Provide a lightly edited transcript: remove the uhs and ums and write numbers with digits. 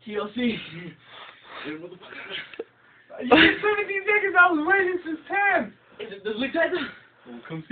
TLC. You get 17 seconds, I was waiting since 10! Is it the lead title?